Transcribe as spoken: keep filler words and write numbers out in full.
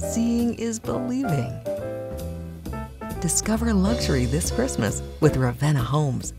seeing is believing. Discover luxury this Christmas with Ravenna Homes.